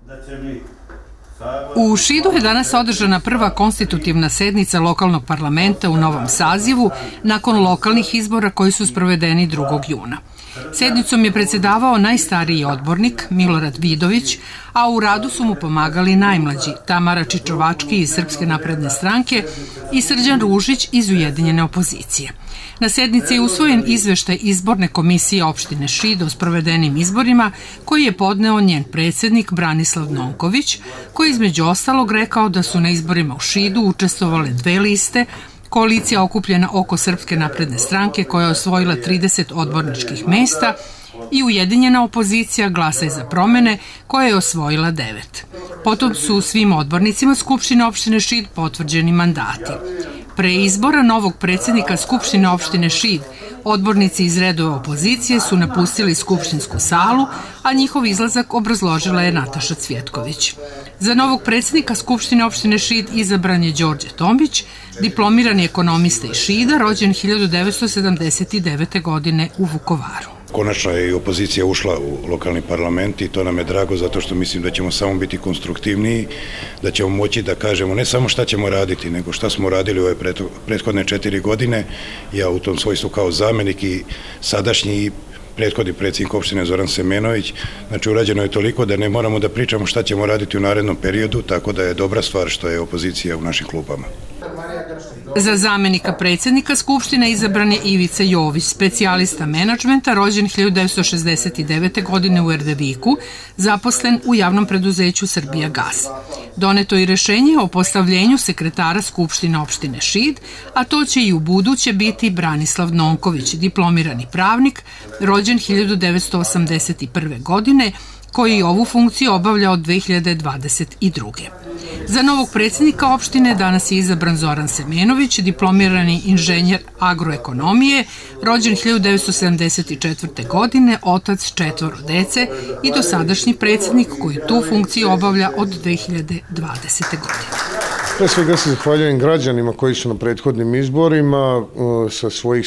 U Šidu je danas održana prva konstitutivna sednica lokalnog parlamenta u novom sazivu nakon lokalnih izbora koji su sprovedeni 2. juna. Sednicom je predsedavao najstariji odbornik Milorad Vidović, a u radu su mu pomagali najmlađi Tamara Čičovački iz Srpske napredne stranke i Srđan Ružić iz Ujedinjene opozicije. Na sednici je usvojen izveštaj izborne komisije opštine Šid o sprovedenim izborima koji je podneo njen predsednik Branislav Nonković, koji je između ostalog rekao da su na izborima u Šidu učestvovale 2 liste, koalicija okupljena oko Srpske napredne stranke koja je osvojila 30 odborničkih mesta i Ujedinjena opozicija Glasaj za promene koja je osvojila 9. Potom su svim odbornicima Skupštine opštine Šid potvrđeni mandati. Pre izbora novog predsednika Skupštine opštine Šid, odbornici iz redova opozicije su napustili skupštinsku salu, a njihov izlazak obrazložila je Nataša Cvjetković. Za novog predsednika Skupštine opštine Šid izabran je Đorđe Tombić, diplomirani ekonomista iz Šida, rođen 1979. godine u Vukovaru. Konačno je i opozicija ušla u lokalni parlament i to nam je drago zato što mislim da ćemo samo biti konstruktivniji, da ćemo moći da kažemo ne samo šta ćemo raditi, nego šta smo radili u ove prethodne 4 godine. Ja u tom svojstvu kao zamenik i sadašnji i prethodni predsjednik opštine Zoran Semenović, znači urađeno je toliko da ne moramo da pričamo šta ćemo raditi u narednom periodu, tako da je dobra stvar što je opozicija u našim klupama. Za zamenika predsednika Skupštine izabran je Ivica Jović, specijalista menadžmenta, rođen 1969. godine u Erdeviku, zaposlen u javnom preduzeću Srbijagas. Doneto je rešenje o postavljenju sekretara Skupštine opštine Šid, a to će i u buduće biti Branislav Nonković, diplomirani pravnik, rođen 1981. godine, koji ovu funkciju obavlja od 2022. Za novog predsednika opštine danas je izabran Zoran Semenović, diplomirani inženjer agroekonomije, rođen 1974. godine, otac 4 dece i dosadašnji predsednik koji tu funkciju obavlja od 2020. godine. Pre svega se zahvaljujem građanima koji su na prethodnim izborima sa svojih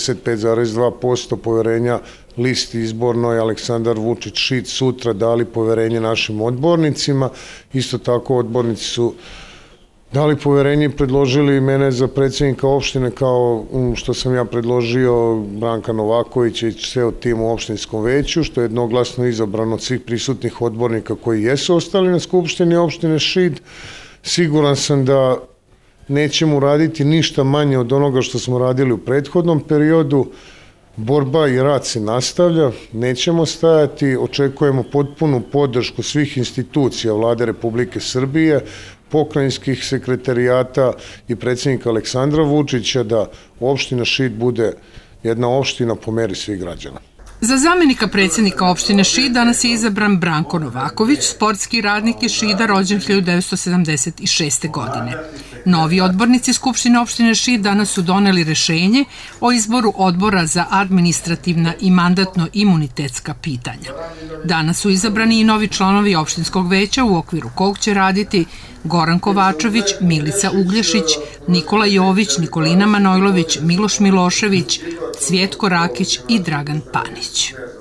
75,2% poverenja listi izbornoj Aleksandar Vučić Šid sutra dali poverenje našim odbornicima. Isto tako odbornici su dali poverenje i predložili mene za predsjednika opštine kao što sam ja predložio Branka Novakovića i ceo tim u opštinskom veću, što je jednoglasno izabrano od svih prisutnih odbornika koji jesu ostali na Skupštini opštine Šid. Siguran sam da nećemo raditi ništa manje od onoga što smo radili u prethodnom periodu. Borba i rad se nastavlja, nećemo stajati, očekujemo potpunu podršku svih institucija Vlade Republike Srbije, pokrajinskih sekretarijata i predsjednika Aleksandra Vučića da opština Šid bude jedna opština po meri svih građana. Za zamenika predsednika opštine Šid danas je izabran Branko Novaković, sportski radnik iz Šida, rođen 1976. godine. Novi odbornici Skupštine opštine Šid danas su doneli rešenje o izboru odbora za administrativna i mandatno-imunitetska pitanja. Danas su izabrani i novi članovi opštinskog veća u okviru kog će raditi Goran Kovačević, Milica Uglješić, Nikola Jović, Nikolina Manojlović, Miloš Milošević, Cvjetko Rakić i Dragan Panić.